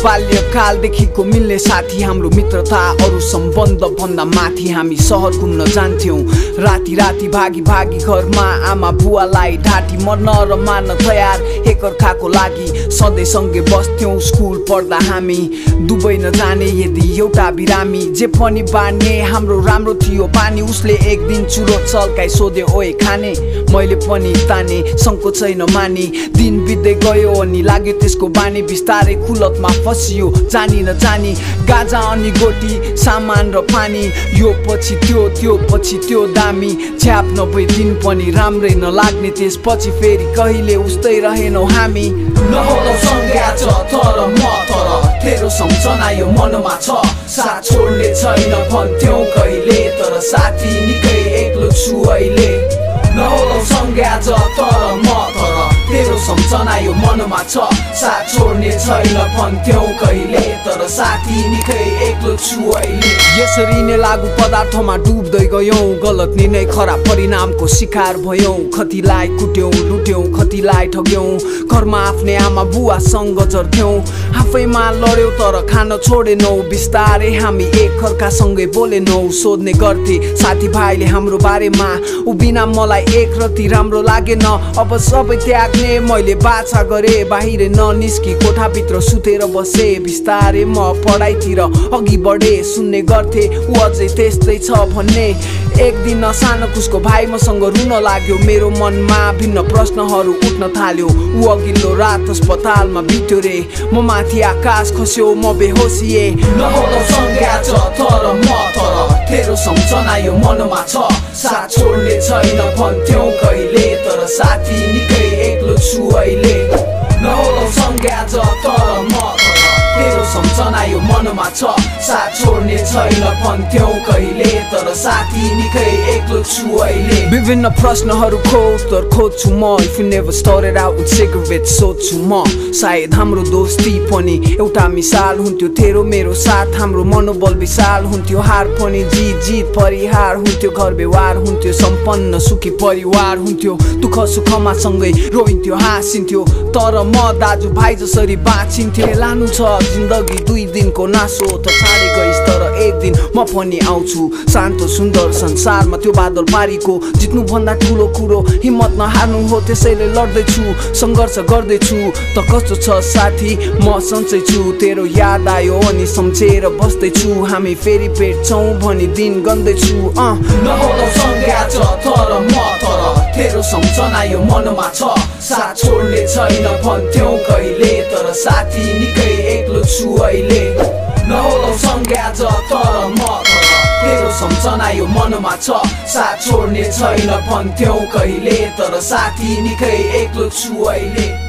बाल्यकालदेखिको मिल्ने साथी हाम्रो मित्रता अरु सम्बन्ध भन्दा माथि हामी सहर घुम्न जान्थ्यौं राति राति भागी भागी घरमा आमा बुवालाई ढाटी मर्न र मार्न तयार एकअर्काको लागि सधैँ सँगै बस्थ्यौं स्कुल पढ्दा हामी दुबई नजाने यदि एउटा बिरामी जे पनि बाँड्ने हाम्रो राम्रो थियो पानी उसले एक दिन चुरो चल्काई सोधे ओए खाने मैले पनि ताने संकोचै नमानी दिन बित्दै गयो अनि लाग्यो त्यसको बानी बिस्तारै कुलतमा फसियो जानी नजानी गाजा अनि गोटी सामान र पानी यो पछि त्यो पछि त्यो दामी छ्याप नभई दिन पनि राम्रै नलाग्ने त्यसपछि फेरि कहिले उस्तै रहेनौ हामी नहोलौ सँगै तर म तर तेरो सम्झना यो मनमा छ साथ छोड्ने छैन भन्थ्यौ कहिले तर साथी निकै एक्लो छु अहिले नहोलौ सँगै तर म तर तेरो सम्झना यो मनमा छ साथ छोड्ने छैन भन्थ्यौ कहिले तर साथी निकै एक्लो छु अहिले यसरी नै लागु पदार्थमा डुब्दै गयौं गलत निर्णय खराब परिणामको शिकार भयौं कतिलाई कुट्यौं लुट्यौं कतिलाई ठग्यौं घरमा आफ्नै आमा बुवासँग जर्थ्यौं आफैमा लड्यौं तर खान छोडेनौ बिस्तारै हामी एकअर्कासँगै बोलेनौ सोध्ने गर्थे साथीभाइले हाम्रो बारेमा उभिना मलाई एक रति राम्रो लागेन अब सबै त्याग्ने मैले बाछा गरे बाहिर ननिस्की कोठाभित्र सुतेर बसे बिस्तारै म पढाइतिर अघि बढे सुन्ने गर्थे उ अझै त्यस्तै छ भन्ने एक दिन सानो कुसको भाइ मसँग रुन लाग्यो मेरो मनमा भिन्न प्रश्नहरू उठ्न थाल्यो उ अघिल्लो रात अस्पतालमा बित्यो रे म माथि आकाश खस्यो म बेहोसिए नहोलौ सँगै तर म तर तेरो सम्झना यो मनमा छ साथ छोड्ने छैन भन्थ्यौ कहिले तर साथी निकै एक्लो छु अहिले नहोलौ सँगै तर म तर तेरो सम्झना यो मनमा छ साथ छोड्ने छैन भन्थ्यौ कहिले तर साथी निकै एक्लो छु अहिले विभिन्न प्रश्नहरूको उत्तर खोज्छु म if you never started out with cigarette सोध्छु म सायद हाम्रो दोस्ती पनि एउटा मिसाल हुन्थ्यो तेरो मेरो साथ हाम्रो मनोबल विशाल हुन्थ्यो हार पनि जित परिहार हुन्थ्यो घर व्यवहार हुन्थ्यो सम्पन्न सुखी परिवार हुन्थ्यो दुःख सुखमा सँगै रोइन्थ्यो हाँसिन्थ्यो तर म दाजुभाइ जसरी बाँचिन्थ्यो लानु छ जिन्दगी 2 दिनको नासो त छाडे गइस तर एक दिन म पनि आउँछु शान्त सुन्दर संसारमा त्यो बादल पारीको जित्नु भन्दा ठुलो कुरो हिम्मत नहार्नु हो त्यसैले लड्दैछु संघर्ष गर्दैछु त कस्तो छ साथी म सन्चै छु तेरो याद आयो अनि सम्झेर बस्दैछु हामी फेरि भेट्छौं भनी दिन गन्दैछु नहोलौ सँगै तर म तर तेरो सम्झना यो मनमा छ साथ छोड्ने छैन भन्थ्यौ कहिले तर साथी निकै एक्लो छु अहिले नहोलौ सँगै तर म तर तेरो सम्झना यो मनमा छ साथ छोड्ने छैन भन्थ्यौ कहिले तर साथी निकै एक्लो छु अहिले